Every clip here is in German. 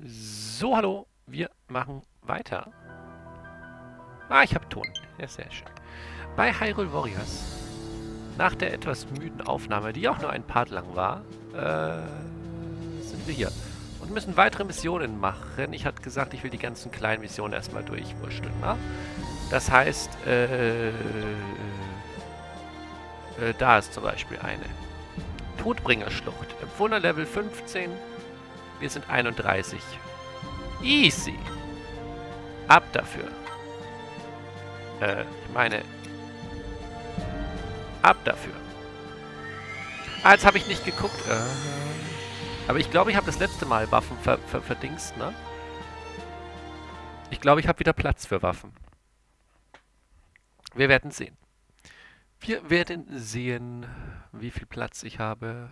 So, hallo, wir machen weiter. Ah, ich habe Ton. Ja, sehr schön. Bei Hyrule Warriors, nach der etwas müden Aufnahme, die auch nur ein Part lang war, sind wir hier. Und müssen weitere Missionen machen. Ich hatte gesagt, ich will die ganzen kleinen Missionen erstmal durchwurschteln. Ne? Das heißt, da ist zum Beispiel eine. Todbringerschlucht. Empfohlener Level 15. Wir sind 31. Easy. Ab dafür. Ich meine... Ab dafür. Ah, jetzt habe ich nicht geguckt. Aber ich glaube, ich habe das letzte Mal Waffen verdingst, ne? Ich glaube, ich habe wieder Platz für Waffen. Wir werden sehen. Wir werden sehen, wie viel Platz ich habe.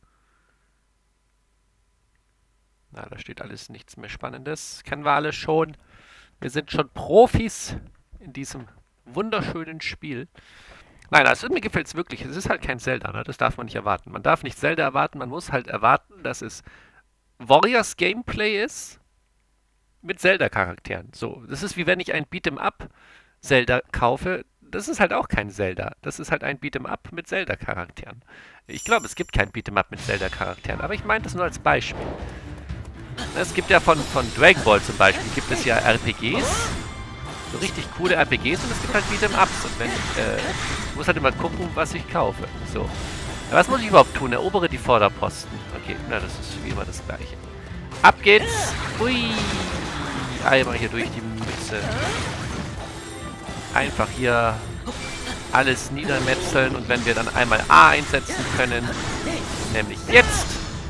Na, da steht alles nichts mehr Spannendes. Kennen wir alle schon. Wir sind schon Profis in diesem wunderschönen Spiel. Nein, also mir gefällt es wirklich. Es ist halt kein Zelda, ne? Das darf man nicht erwarten. Man darf nicht Zelda erwarten, man muss halt erwarten, dass es Warriors Gameplay ist mit Zelda-Charakteren. So, das ist wie wenn ich ein Beat'em-up Zelda kaufe. Das ist halt auch kein Zelda. Das ist halt ein Beat'em-up mit Zelda-Charakteren. Ich glaube, es gibt kein Beat'em-up mit Zelda-Charakteren, aber ich meine das nur als Beispiel. Es gibt ja von Dragon Ball zum Beispiel, gibt es ja RPGs, so richtig coole RPGs, und es gibt halt Beat'em-Ups. Und wenn ich muss halt immer gucken, was ich kaufe. So. Ja, was muss ich überhaupt tun? Erobere die Vorderposten. Okay, na, das ist wie immer das Gleiche. Ab geht's. Hui. Einmal hier durch die Mütze. Einfach hier alles niedermetzeln, und wenn wir dann einmal A einsetzen können, nämlich jetzt,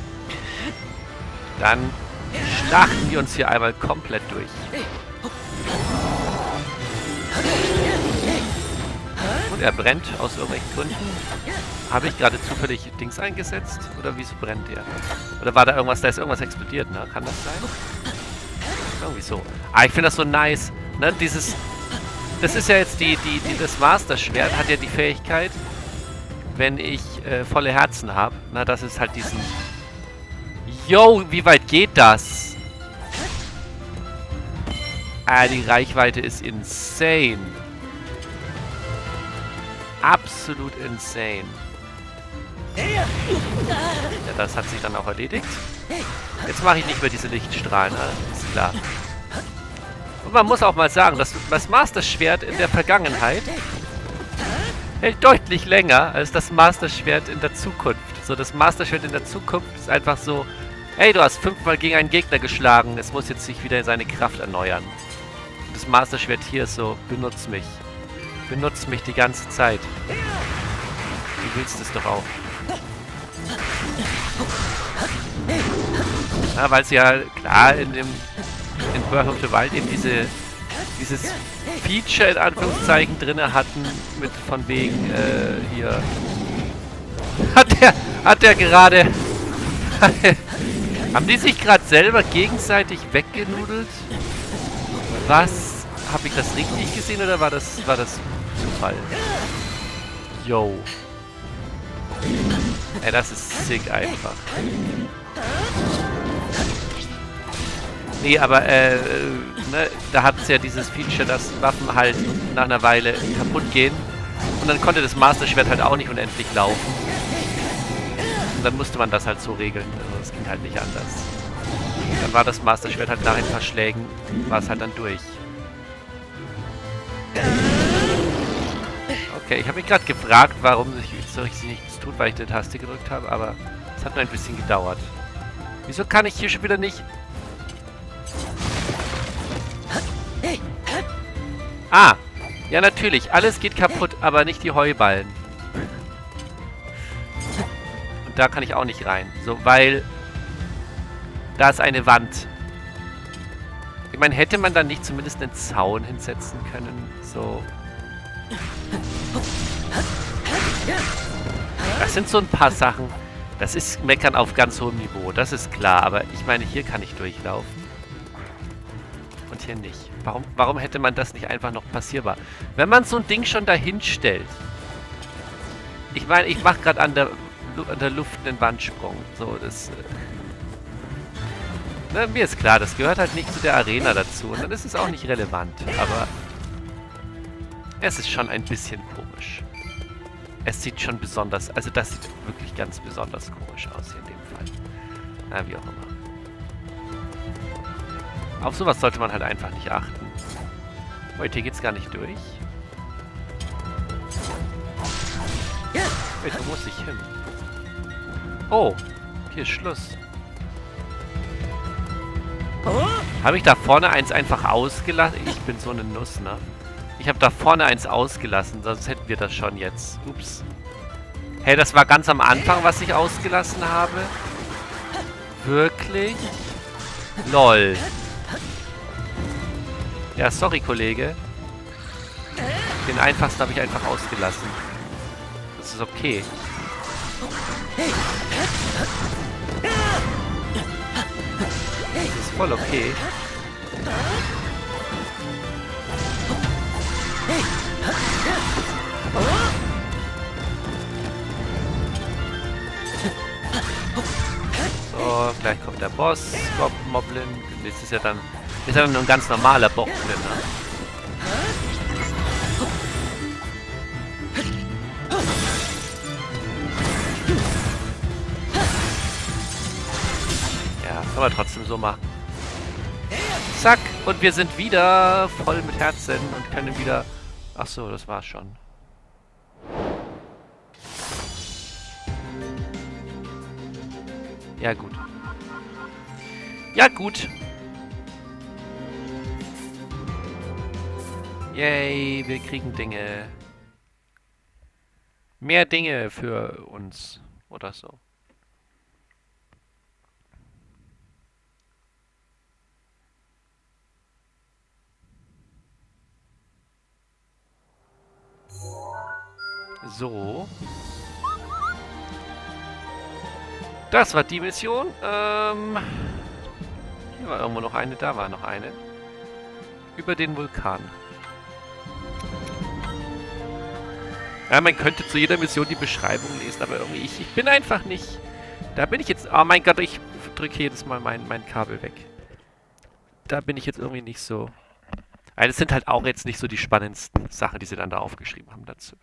dann schlachten wir uns hier einmal komplett durch. Und er brennt aus irgendwelchen Gründen. Habe ich gerade zufällig Dings eingesetzt? Oder wieso brennt er? Oder war da irgendwas, da ist irgendwas explodiert, ne? Kann das sein? Irgendwie so. Ah, ich finde das so nice. Ne? Das ist ja jetzt das Master-Schwert hat ja die Fähigkeit, wenn ich volle Herzen habe, na, das ist halt diesen... Yo, wie weit geht das? Ah, die Reichweite ist insane. Absolut insane. Ja, das hat sich dann auch erledigt. Jetzt mache ich nicht mehr diese Lichtstrahlen, ist klar. Und man muss auch mal sagen, dass das Master-Schwert in der Vergangenheit hält deutlich länger als das Master-Schwert in der Zukunft. So, das Master-Schwert in der Zukunft ist einfach so, hey, du hast 5-mal gegen einen Gegner geschlagen, es muss jetzt sich wieder seine Kraft erneuern. Und das Master-Schwert hier ist so, benutz mich. Benutz mich die ganze Zeit. Du willst es doch auch. Ja, weil sie ja klar in Breath of the Wild eben dieses Feature in Anführungszeichen drinne hatten, mit von wegen hier hat der gerade haben die sich gerade selber gegenseitig weggenudelt? Was? Habe ich das richtig gesehen oder war das Zufall? Yo. Ey, das ist sick einfach. Nee, aber, ne, da hat es ja dieses Feature, dass Waffen halt nach einer Weile kaputt gehen. Und dann konnte das Master-Schwert halt auch nicht unendlich laufen. Und dann musste man das halt so regeln. Also das ging halt nicht anders. Dann war das Master-Schwert halt nach ein paar Schlägen, war es halt dann durch. Okay, ich habe mich gerade gefragt, warum ich nichts tut, weil ich die Taste gedrückt habe, aber es hat nur ein bisschen gedauert. Wieso kann ich hier schon wieder nicht... Ah! Ja, natürlich. Alles geht kaputt, aber nicht die Heuballen. Und da kann ich auch nicht rein. So, weil... Da ist eine Wand. Ich meine, hätte man dann nicht zumindest einen Zaun hinsetzen können? So... Das sind so ein paar Sachen. Das ist Meckern auf ganz hohem Niveau, das ist klar. Aber ich meine, hier kann ich durchlaufen. Und hier nicht. Warum hätte man das nicht einfach noch passierbar? Wenn man so ein Ding schon dahin stellt. Ich meine, ich mache gerade an der Luft einen Wandsprung. So, das... Ne, mir ist klar, das gehört halt nicht zu der Arena dazu. Und dann ist es auch nicht relevant. Aber es ist schon ein bisschen komisch. Es sieht schon besonders... Also das sieht wirklich ganz besonders komisch aus hier in dem Fall. Na, wie auch immer. Auf sowas sollte man halt einfach nicht achten. Heute hier geht's gar nicht durch. Wait, wo muss ich hin? Oh, hier ist Schluss. Habe ich da vorne eins einfach ausgelassen? Ich bin so eine Nuss, ne? Ich habe da vorne eins ausgelassen, sonst hätten wir das schon jetzt. Ups. Hey, das war ganz am Anfang, was ich ausgelassen habe? Wirklich? LOL. Ja, sorry, Kollege. Den einfachsten habe ich einfach ausgelassen. Das ist okay. Das ist voll okay. So, gleich kommt der Boss, Moblin. Jetzt ist ja dann nur ein ganz normaler Bock drin, ne? Ja, kann man trotzdem so machen. Zack, und wir sind wieder voll mit Herzen und können wieder... Ach so, das war's schon. Ja, gut. Ja, gut. Yay, wir kriegen Dinge. Mehr Dinge für uns. Oder so. So. Das war die Mission. Hier war irgendwo noch eine, da war noch eine. Über den Vulkan. Ja, man könnte zu jeder Mission die Beschreibung lesen, aber irgendwie ich bin einfach nicht... Da bin ich jetzt... Oh mein Gott, ich drücke jedes Mal mein Kabel weg. Da bin ich jetzt irgendwie nicht so... Also das sind halt auch jetzt nicht so die spannendsten Sachen, die sie dann da aufgeschrieben haben dazu.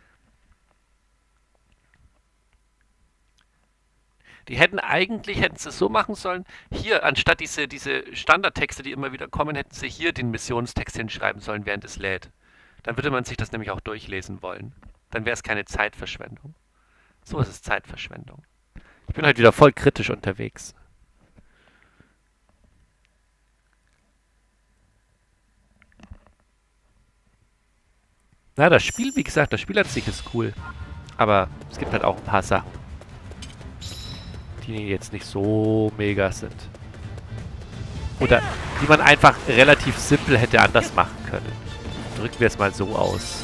Die hätten sie es so machen sollen, hier, anstatt diese Standardtexte, die immer wieder kommen, hätten sie hier den Missionstext hinschreiben sollen, während es lädt. Dann würde man sich das nämlich auch durchlesen wollen. Dann wäre es keine Zeitverschwendung. So ist es Zeitverschwendung. Ich bin heute wieder voll kritisch unterwegs. Na, das Spiel, wie gesagt, das Spiel an sich ist cool. Aber es gibt halt auch ein paar Sachen, die jetzt nicht so mega sind. Oder die man einfach relativ simpel hätte anders machen können. Drücken wir es mal so aus.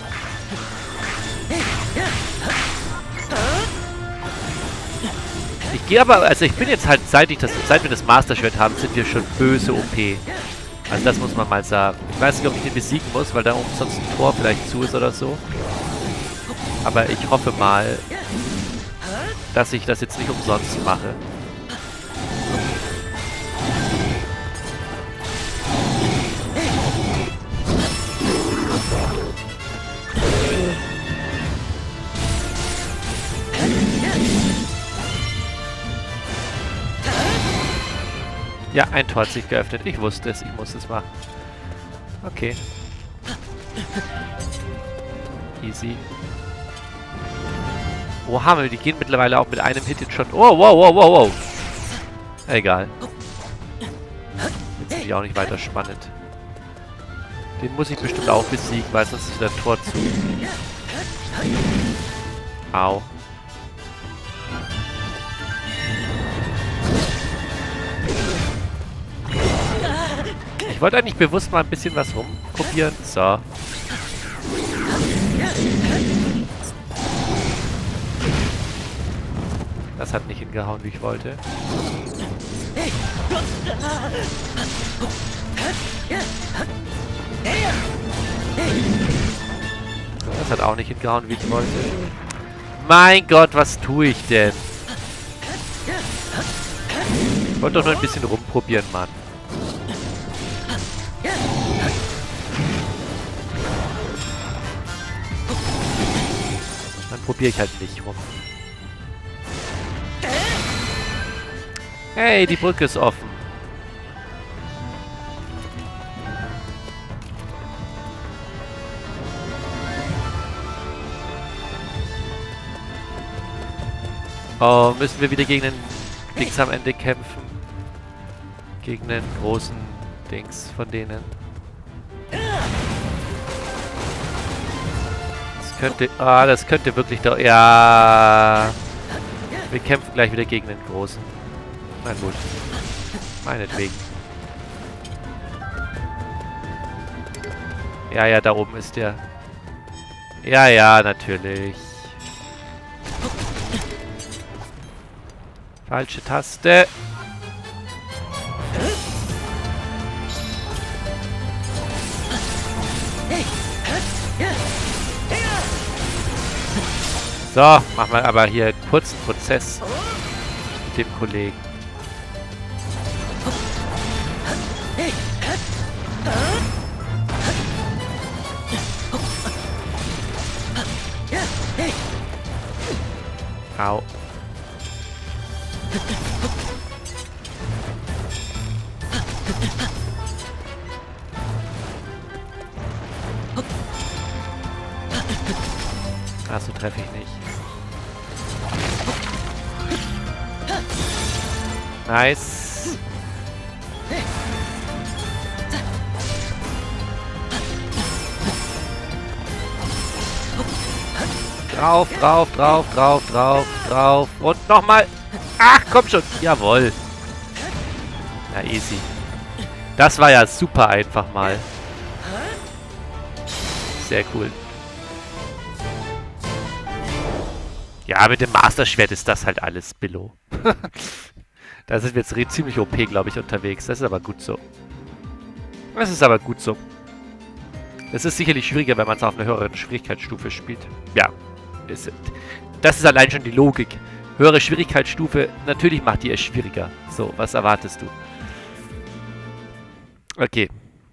Ich gehe aber, also ich bin jetzt halt, seit wir das Master Schwert haben, sind wir schon böse OP. Also das muss man mal sagen. Ich weiß nicht, ob ich den besiegen muss, weil da sonst ein Tor vielleicht zu ist oder so. Aber ich hoffe mal, dass ich das jetzt nicht umsonst mache. Ja, ein Tor hat sich geöffnet. Ich wusste es, ich muss es machen. Okay. Easy. Oha, die gehen mittlerweile auch mit einem Hit jetzt schon... Oh, wow, wow, wow, wow. Egal. Jetzt sind die auch nicht weiter spannend. Den muss ich bestimmt auch besiegen, weil sonst ist wieder ein Tor zu. Au. Ich wollte eigentlich bewusst mal ein bisschen was rumprobieren. So. Das hat nicht hingehauen, wie ich wollte. Das hat auch nicht hingehauen, wie ich wollte. Mein Gott, was tue ich denn? wollte doch nur ein bisschen rumprobieren, Mann. Dann probiere ich halt nicht rum. Hey, die Brücke ist offen. Oh, müssen wir wieder gegen den Dings am Ende kämpfen? Gegen den großen Dings von denen. Das könnte... Ah, das könnte wirklich doch... Ja... Wir kämpfen gleich wieder gegen den großen. Na gut. Meinetwegen. Ja, ja, da oben ist der. Ja, ja, natürlich. Falsche Taste. So, machen wir aber hier einen kurzen Prozess mit dem Kollegen. Au. Ach, so treffe ich nicht. Nice. Drauf, drauf, drauf, drauf, drauf, drauf. Und nochmal. Ach, komm schon. Jawohl. Na, easy. Das war ja super einfach mal. Sehr cool. Ja, mit dem Master-Schwert ist das halt alles Billo. Da sind wir jetzt ziemlich OP, glaube ich, unterwegs. Das ist aber gut so. Das ist aber gut so. Es ist sicherlich schwieriger, wenn man es auf einer höheren Schwierigkeitsstufe spielt. Ja. Das ist allein schon die Logik. Höhere Schwierigkeitsstufe, natürlich macht die es schwieriger. So, was erwartest du? Okay.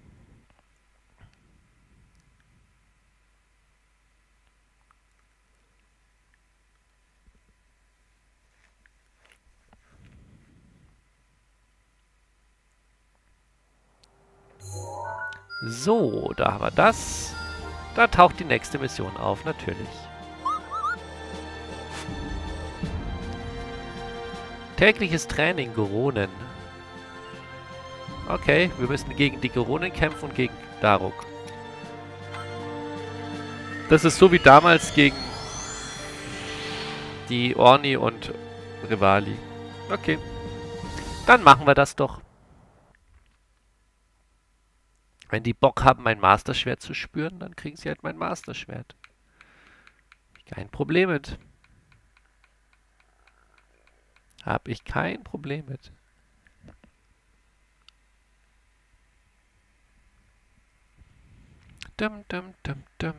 So, da haben wir das. Da taucht die nächste Mission auf, natürlich. Tägliches Training, Geronen. Okay, wir müssen gegen die Geronen kämpfen und gegen Daruk. Das ist so wie damals gegen die Orni und Rivali. Okay. Dann machen wir das doch. Wenn die Bock haben, mein Master-Schwert zu spüren, dann kriegen sie halt mein Master-Schwert. Kein Problem mit. Hab ich kein Problem mit. Dum, dum, dum, dum.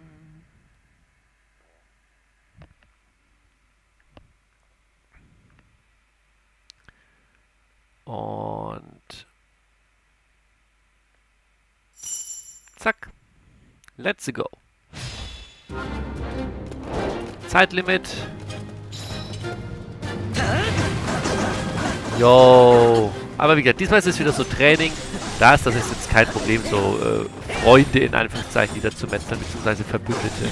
Und zack. Let's go. Zeitlimit. Yo. Aber wie gesagt, diesmal ist es wieder so Training. Das ist jetzt kein Problem, so Freunde in Anführungszeichen wieder zu metzeln, beziehungsweise Verbündete.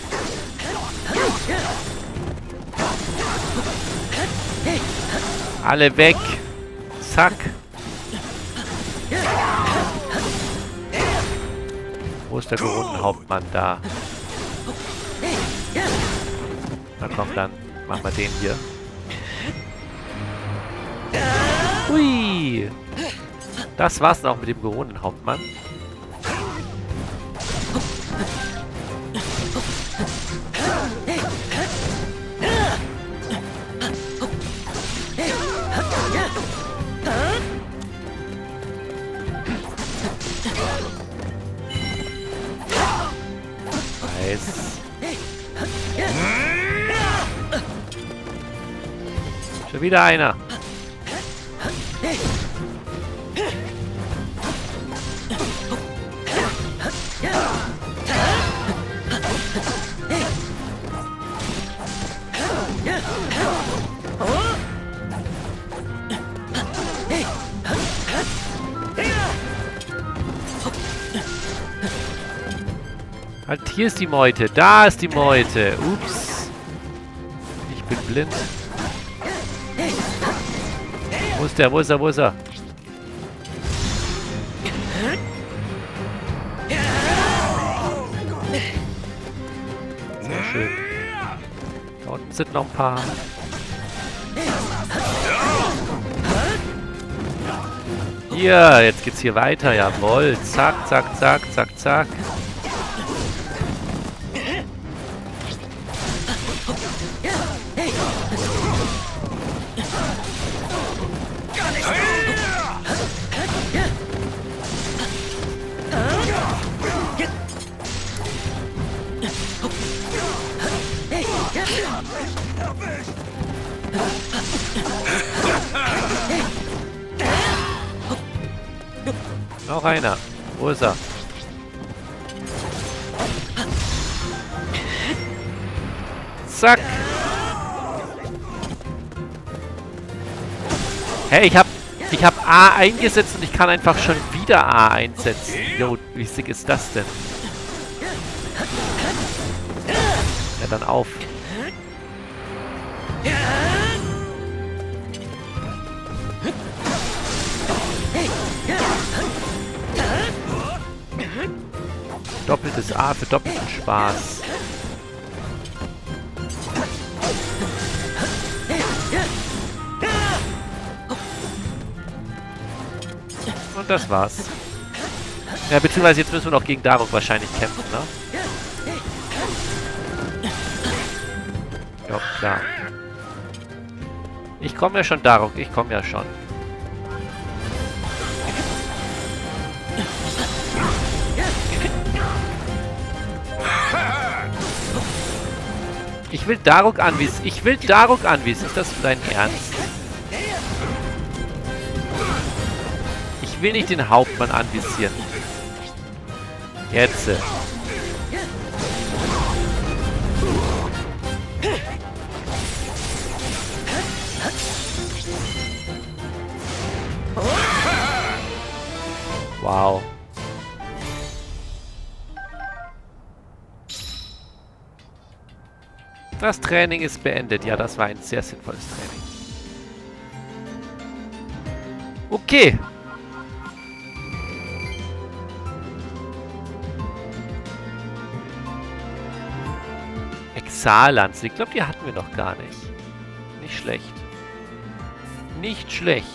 Alle weg. Zack. Wo ist der Geronenhauptmann da? Na komm, dann machen wir den hier. Hui! Das war's dann auch mit dem Geronenhauptmann. Nice. Schon wieder einer. Halt, hier ist die Meute. Da ist die Meute. Ups. Ich bin blind. Wo ist der? Wo ist er? Wo ist er? Sehr schön. Da unten sind noch ein paar. Hier, jetzt geht's hier weiter. Jawohl. Zack, zack, zack, zack, zack. Noch einer. Wo ist er? Zack. Hey, ich hab A eingesetzt und ich kann einfach schon wieder A einsetzen. Jo, wie sick ist das denn? Ja, dann auf. Doppeltes A für doppelten Spaß. Und das war's. Ja, beziehungsweise jetzt müssen wir noch gegen Daruk wahrscheinlich kämpfen, ne? Ja, klar. Ich komme ja schon, Daruk. Ich komme ja schon. Ich will Daruk anvisieren. Ich will Daruk anvisieren. Ist das dein Ernst? Ich will nicht den Hauptmann anvisieren. Jetzt. Wow. Das Training ist beendet. Ja, das war ein sehr sinnvolles Training. Okay. Exallanze. Ich glaube, die hatten wir noch gar nicht. Nicht schlecht. Nicht schlecht.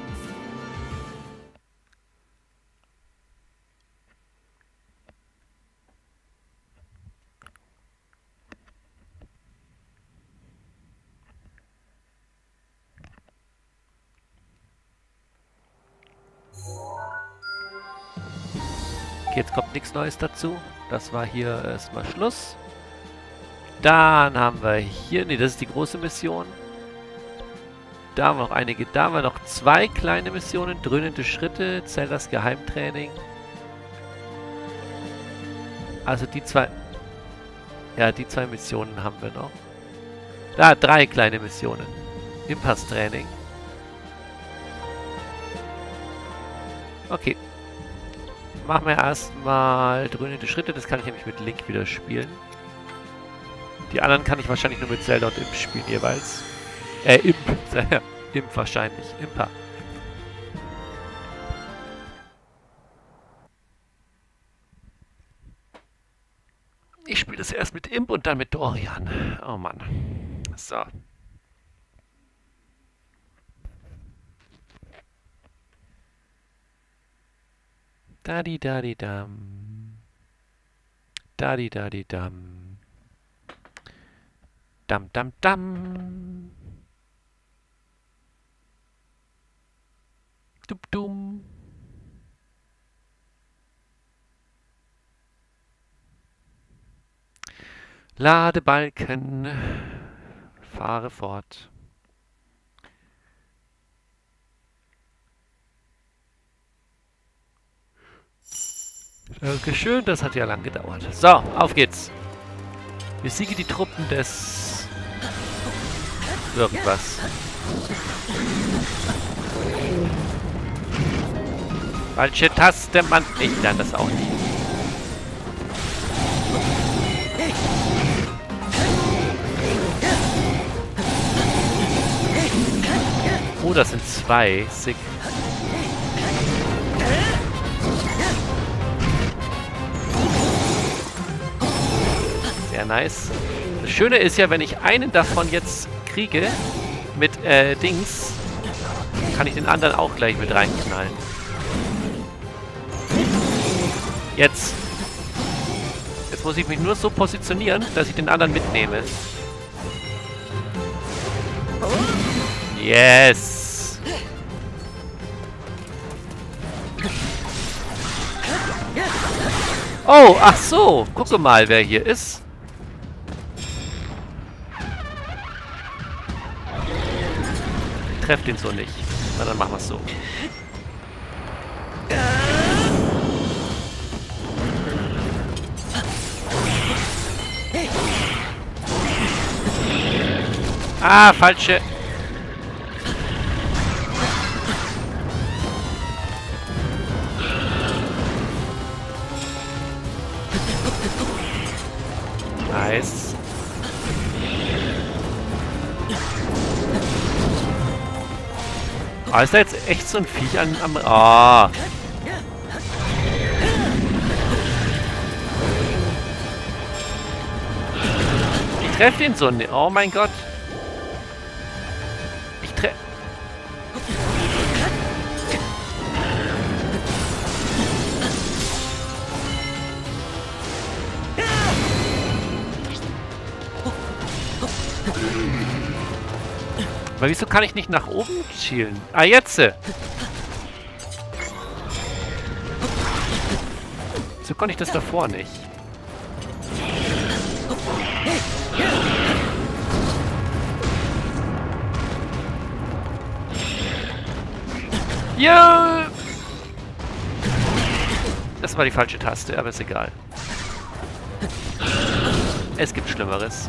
Okay, jetzt kommt nichts Neues dazu. Das war hier erstmal Schluss. Dann haben wir hier... Ne, das ist die große Mission. Da haben wir noch einige... Da haben wir noch 2 kleine Missionen. Dröhnende Schritte, Zeldas Geheimtraining. Also die 2... Ja, die 2 Missionen haben wir noch. Da, 3 kleine Missionen. Impass-Training. Okay. Machen wir erstmal dröhnende Schritte. Das kann ich nämlich mit Link wieder spielen. Die anderen kann ich wahrscheinlich nur mit Zelda und Imp spielen jeweils. Imp. Imp wahrscheinlich. Impa. Ich spiele das erst mit Imp und dann mit Dorian. Oh Mann. So. Dadi-dadi-dam. Dadi-dadi-dam. Dam-dam-dam. Dum-dum. Ladebalken. Fahre fort. Dankeschön, das hat ja lang gedauert. So, auf geht's. Besiege die Truppen des... irgendwas. Falsche Taste, Mann. Ich lerne das auch nicht. Oh, das sind zwei. Sick. Sehr nice. Das Schöne ist ja, wenn ich einen davon jetzt kriege mit Dings, kann ich den anderen auch gleich mit reinknallen. Jetzt muss ich mich nur so positionieren, dass ich den anderen mitnehme. Yes! Oh, ach so. Gucke mal, wer hier ist. Ich treffe den so nicht. Na, dann machen wir es so. Ah, falsche. Nice. Ah, ist da jetzt echt so ein Viech am... Ah. Ich treffe den so nicht. Oh mein Gott. Ich treffe... Aber wieso kann ich nicht nach oben schielen? Ah, jetzt! So konnte ich das davor nicht. Ja! Das war die falsche Taste, aber ist egal. Es gibt Schlimmeres.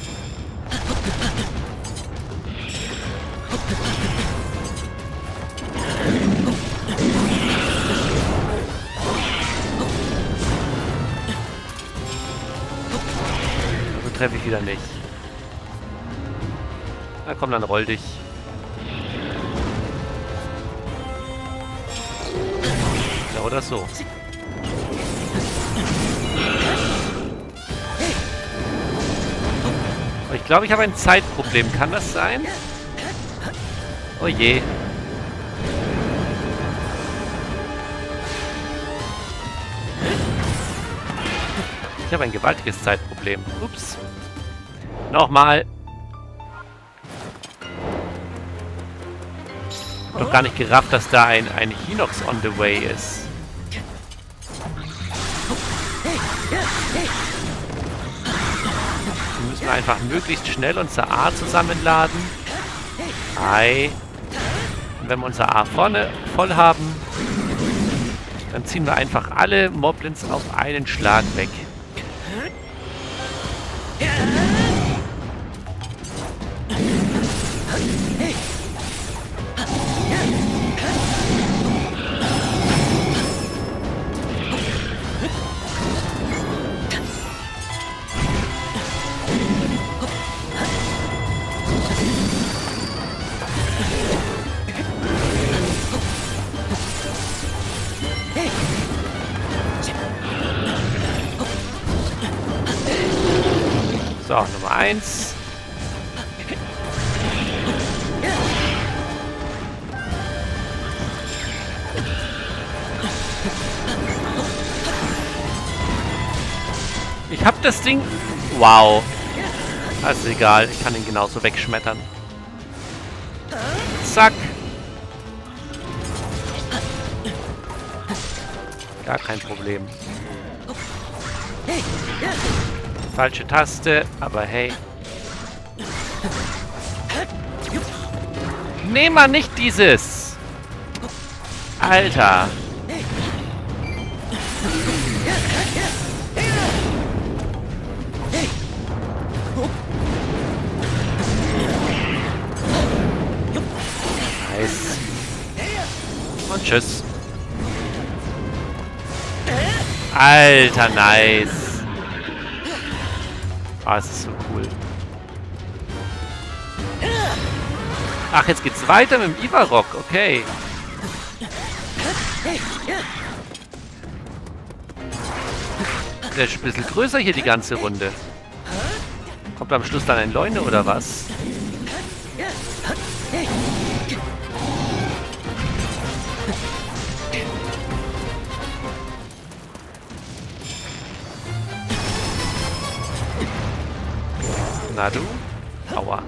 Also treffe ich wieder nicht. Na komm, dann roll dich. Ja, oder so. Aber ich glaube, ich habe ein Zeitproblem. Kann das sein? Oh je. Ich habe ein gewaltiges Zeitproblem. Ups. Nochmal. Ich habe doch gar nicht gerafft, dass da ein Hinox on the way ist. Wir müssen einfach möglichst schnell unser A zusammenladen. Hi. Und wenn wir unser A vorne voll haben, dann ziehen wir einfach alle Moblins auf einen Schlag weg. So, Nummer 1. Ich hab das Ding... Wow. Das ist egal, ich kann ihn genauso wegschmettern. Zack. Gar kein Problem. Falsche Taste, aber hey. Nehm mal nicht dieses! Alter! Nice. Und tschüss. Alter, nice. Ah, es ist so cool. Ach, jetzt geht's weiter mit dem Ivarok, okay. Der ist ein bisschen größer hier die ganze Runde. Kommt am Schluss dann ein Leune oder was? Na du? Aua.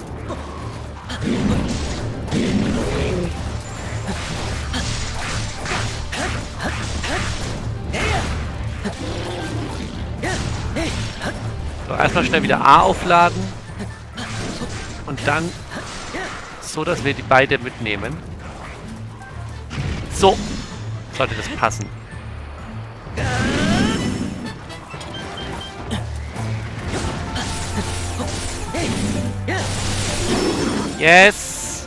So, erstmal schnell wieder A aufladen. Und dann so, dass wir die beide mitnehmen. So. Sollte das passen. Yes!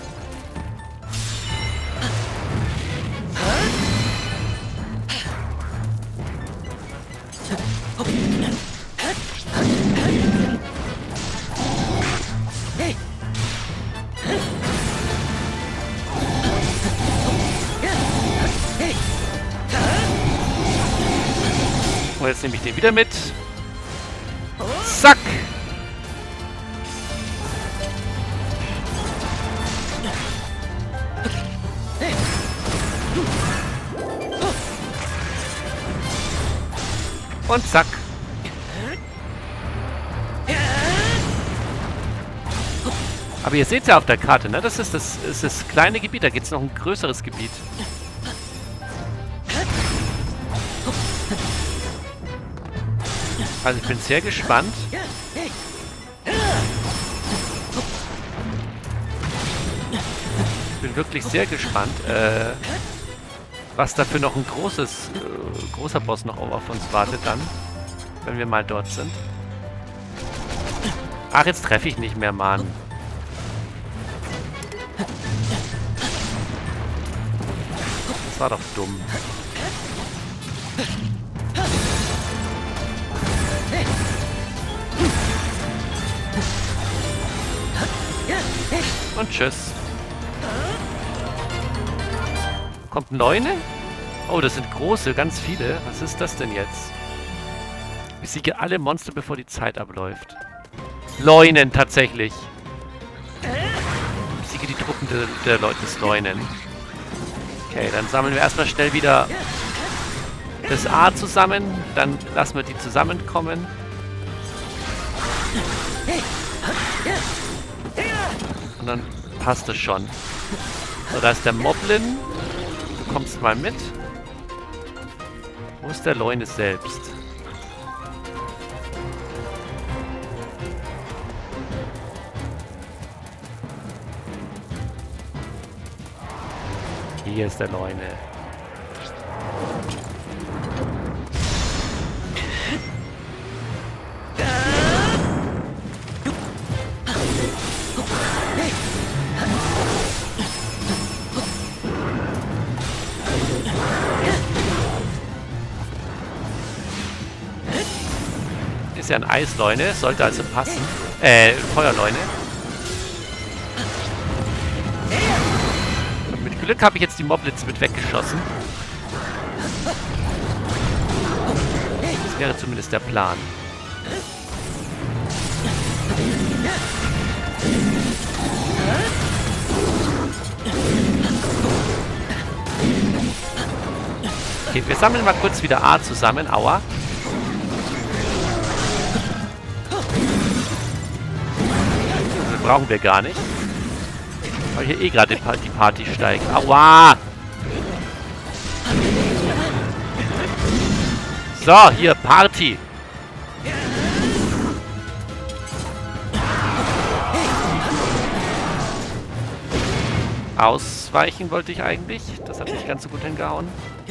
Und jetzt nehme ich den wieder mit. Zack! Und zack. Aber ihr seht es ja auf der Karte, ne? Das ist das kleine Gebiet. Da gibt es noch ein größeres Gebiet. Also ich bin sehr gespannt. Ich bin wirklich sehr gespannt, was dafür noch ein großer Boss noch auf uns wartet dann, wenn wir mal dort sind. Ach, jetzt treffe ich nicht mehr, Mann. Das war doch dumm. Und tschüss. Kommt ein Leune? Oh, das sind große, ganz viele. Was ist das denn jetzt? Besiege alle Monster, bevor die Zeit abläuft. Leunen, tatsächlich. Besiege die Truppen der Leute des Leunen. Okay, dann sammeln wir erstmal schnell wieder das A zusammen. Dann lassen wir die zusammenkommen. Und dann passt es schon. So, da ist der Moblin. Du kommst mal mit. Wo ist der Leune selbst? Hier ist der Leune. Ist ja ein Eisleune, sollte also passen. Feuerleune. Und mit Glück habe ich jetzt die Moblins mit weggeschossen. Das wäre zumindest der Plan. Okay, wir sammeln mal kurz wieder A zusammen. Aua. Brauchen wir gar nicht. Weil hier eh gerade die Party steigt. Aua! So, hier, Party. Ausweichen wollte ich eigentlich. Das hat nicht ganz so gut hingehauen.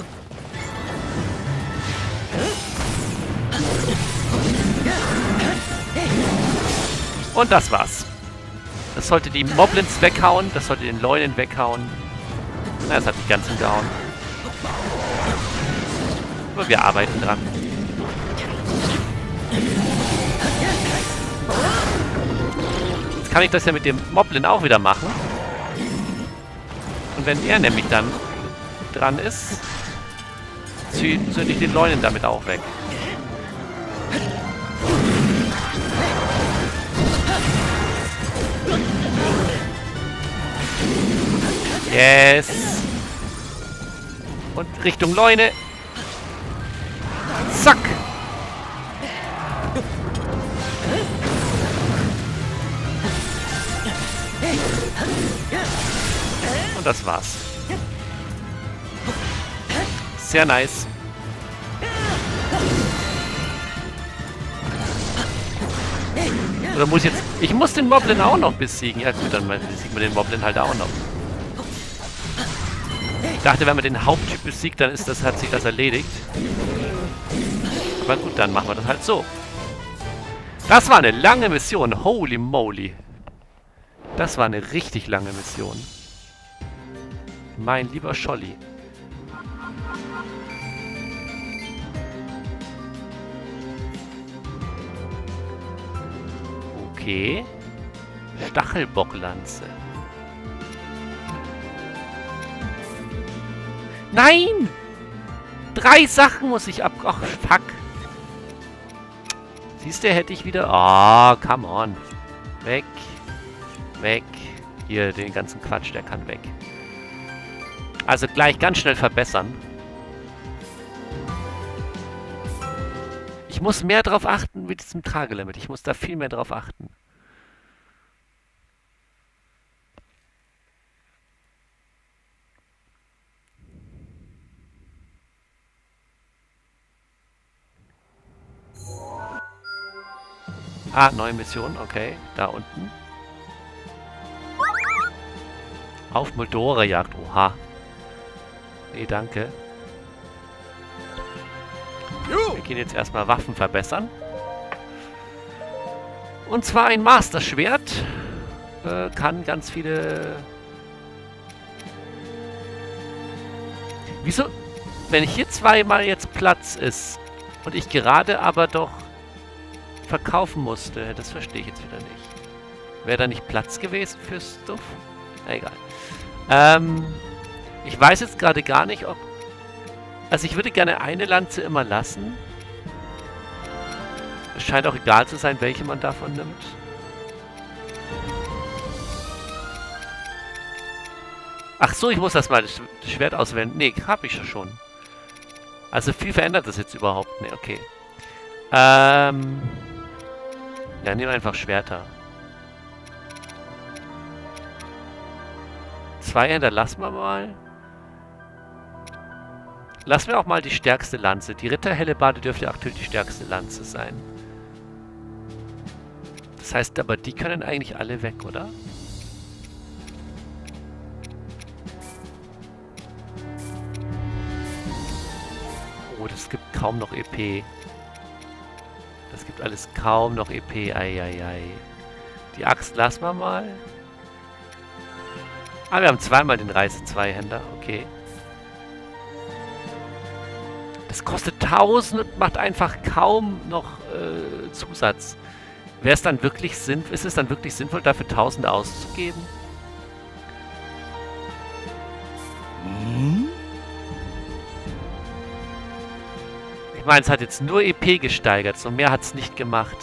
Und das war's. Das sollte die Moblins weghauen, das sollte den Leunen weghauen. Na, das hat nicht ganz hingehauen. Aber wir arbeiten dran. Jetzt kann ich das ja mit dem Moblin auch wieder machen. Und wenn er nämlich dann dran ist, zünde ich den Leunen damit auch weg. Yes! Und Richtung Leune. Zack! Und das war's. Sehr nice. Oder muss ich jetzt... Ich muss den Moblin auch noch besiegen. Ja gut, dann besiegen wir den Moblin halt auch noch. Ich dachte, wenn man den Haupttyp besiegt, dann ist das, hat sich das erledigt. Aber gut, dann machen wir das halt so. Das war eine lange Mission. Holy moly. Das war eine richtig lange Mission. Mein lieber Scholli. Okay. Stachelbocklanze. Nein! 3 Sachen muss ich ab... Ach, fuck. Siehst du, hätte ich wieder... Oh, come on. Weg. Weg. Hier, den ganzen Quatsch, der kann weg. Also gleich ganz schnell verbessern. Ich muss mehr drauf achten mit diesem Tragelimit. Ich muss da viel mehr drauf achten. Ah, neue Mission, okay. Da unten. Auf Moldora-Jagd. Oha. Nee, danke. Wir gehen jetzt erstmal Waffen verbessern. Und zwar ein Master-Schwert. Kann ganz viele... Wieso? Wenn hier zweimal jetzt Platz ist und ich gerade aber doch verkaufen musste, das verstehe ich jetzt wieder nicht. Wäre da nicht Platz gewesen für Stuff? Egal. Ich weiß jetzt gerade gar nicht, ob... Also ich würde gerne eine Lanze immer lassen. Es scheint auch egal zu sein, welche man davon nimmt. Ach so, ich muss das mal das Schwert auswählen. Nee, habe ich schon. Also viel verändert das jetzt überhaupt nicht. Okay. Ja, nehmen einfach Schwerter. Zweihänder lassen wir mal. Lassen wir auch mal die stärkste Lanze. Die Ritterhellebarde dürfte aktuell die stärkste Lanze sein. Das heißt aber, die können eigentlich alle weg, oder? Oh, das gibt kaum noch EP. Das gibt alles kaum noch EP. Eieiei. Die Axt lassen wir mal. Ah, wir haben zweimal den Reiße-Zweihänder. Okay. Das kostet 1000 und macht einfach kaum noch Zusatz. Wäre es dann wirklich sinnvoll? Ist es dann wirklich sinnvoll, dafür 1000 auszugeben? Ich meine, es hat jetzt nur EP gesteigert, so mehr hat es nicht gemacht.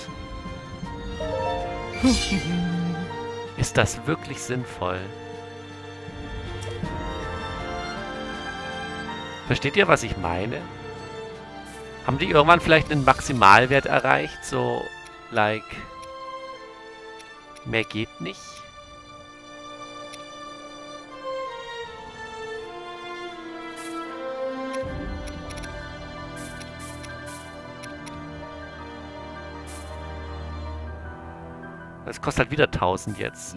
Ist das wirklich sinnvoll? Versteht ihr, was ich meine? Haben die irgendwann vielleicht einen Maximalwert erreicht? So, like... Mehr geht nicht? Das kostet halt wieder 1000 jetzt.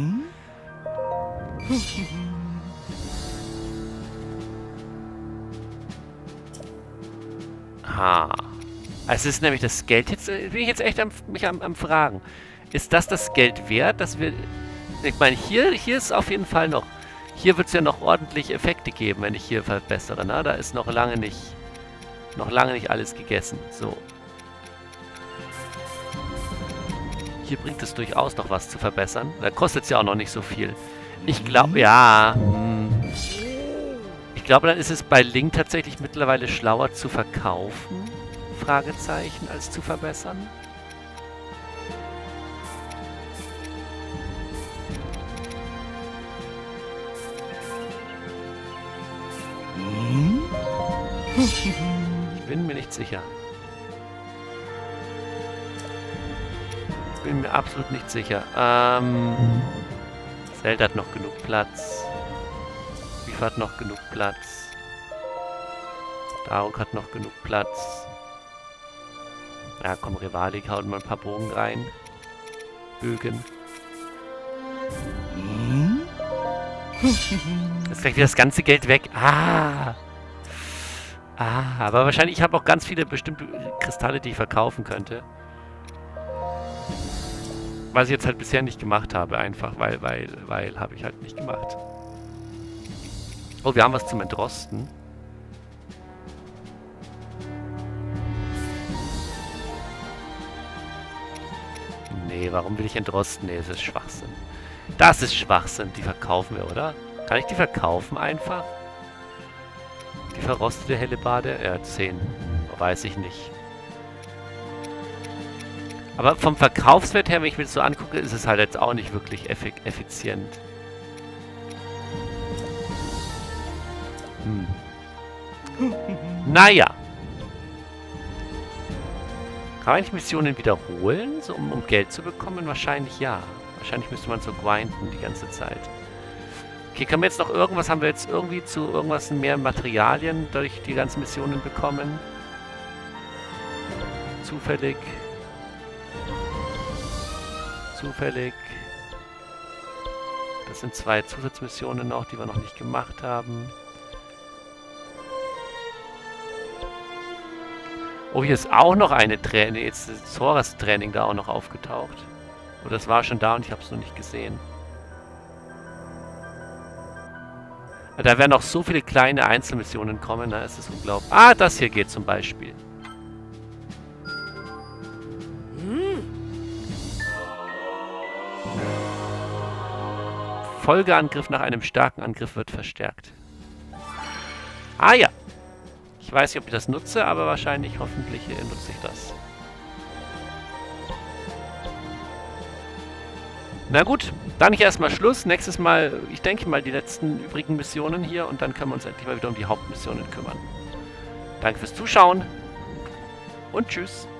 Ha. Es ist nämlich das Geld jetzt... Bin ich jetzt echt mich am Fragen. Ist das Geld wert, dass wir... Ich meine, hier ist auf jeden Fall noch... Hier wird es ja noch ordentlich Effekte geben, wenn ich hier verbessere. Na, da ist noch lange nicht alles gegessen. So. Hier bringt es durchaus noch was zu verbessern. Da kostet es ja auch noch nicht so viel. Ich glaube, ja. glaube, dann ist es bei Link tatsächlich mittlerweile schlauer zu verkaufen, Fragezeichen, als zu verbessern. Ich bin mir nicht sicher. Ich bin mir absolut nicht sicher. Zelda hat noch genug Platz. Viva hat noch genug Platz. Daruk hat noch genug Platz. Ja, komm, Rivalik, haut mal ein paar Bogen rein. Bögen. Jetzt kriegt wieder das ganze Geld weg. Aber wahrscheinlich, ich habe auch ganz viele bestimmte Kristalle, die ich verkaufen könnte. Was ich jetzt halt bisher nicht gemacht habe, einfach, weil habe ich halt nicht gemacht. Oh, wir haben was zum Entrosten. Nee, warum will ich entrosten? Nee, das ist Schwachsinn. Das ist Schwachsinn. Die verkaufen wir, oder? Kann ich die verkaufen einfach? Die verrostete Hellebarde? Ja, 10. Weiß ich nicht. Aber vom Verkaufswert her, wenn ich mir das so angucke, ist es halt jetzt auch nicht wirklich effizient. Naja. Kann man eigentlich Missionen wiederholen, so um Geld zu bekommen? Wahrscheinlich ja. Wahrscheinlich müsste man so grinden die ganze Zeit. Okay, können wir jetzt noch irgendwas, haben wir jetzt irgendwie zu irgendwas mehr Materialien durch die ganzen Missionen bekommen? Zufällig. Das sind 2 Zusatzmissionen noch, die wir noch nicht gemacht haben. Oh, hier ist auch noch eine Training. Jetzt ist Zoras Training da auch noch aufgetaucht. Oh, das war schon da und ich habe es noch nicht gesehen. Da werden noch so viele kleine Einzelmissionen kommen, da ist es unglaublich. Ah, das hier geht zum Beispiel. Folgeangriff nach einem starken Angriff wird verstärkt. Ah ja. Ich weiß nicht, ob ich das nutze, aber wahrscheinlich, hoffentlich nutze ich das. Na gut, dann nicht erstmal Schluss. Nächstes Mal, ich denke mal, die letzten übrigen Missionen hier und dann können wir uns endlich mal wieder um die Hauptmissionen kümmern. Danke fürs Zuschauen und tschüss.